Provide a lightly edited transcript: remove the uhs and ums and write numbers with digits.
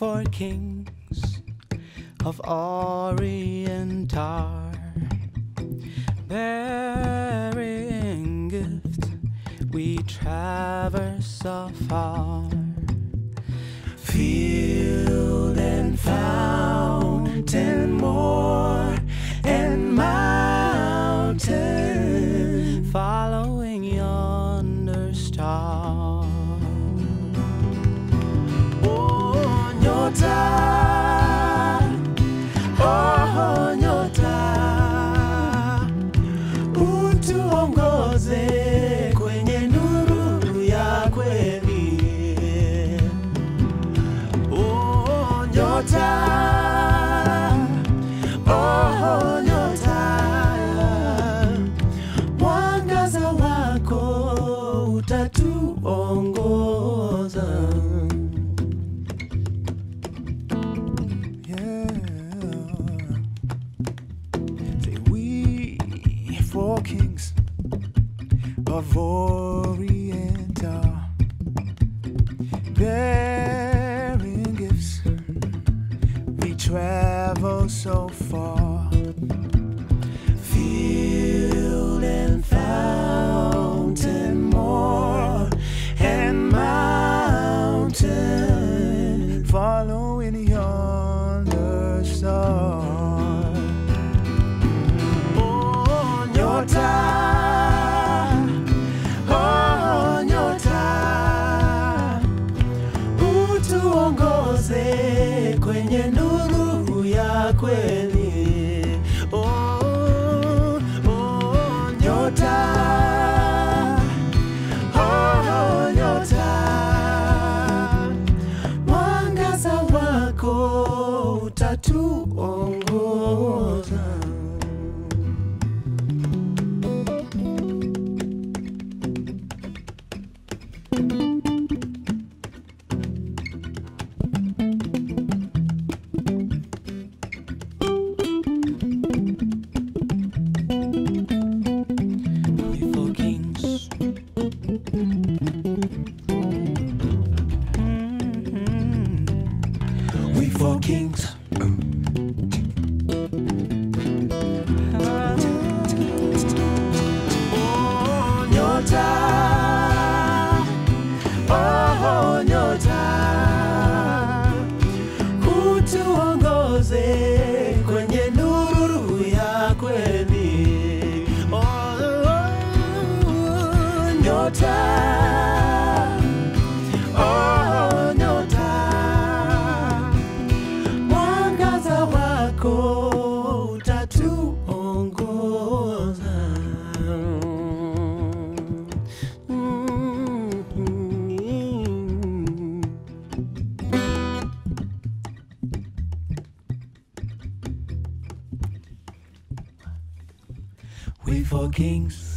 four kings of Orient are bearing gift. We traverse afar, field and fountain, moor and mountain, following yonder star. Oh, nyota, oh, nyota, utuongoze kwenye nuru ya kweli. Oh, nyota, oh, nyota, mwangaza wako utatuongoza. Four kings of Orient are bearing gifts. We travel so far, field and fountain, moor and mountain, following yonder star. Nyota, oh, nyota, utuongoze kwenye nuru ya kweli. Oh, oh, nyota, oh, nyota, mwangaza wako utatuongoza. We four kings. Oh, nyota, oh, nyota, utuongoze kwenye nuru ya kweli. Oh, nyota, oh, nyota, mwangaza wako utatuongoza. We four kings.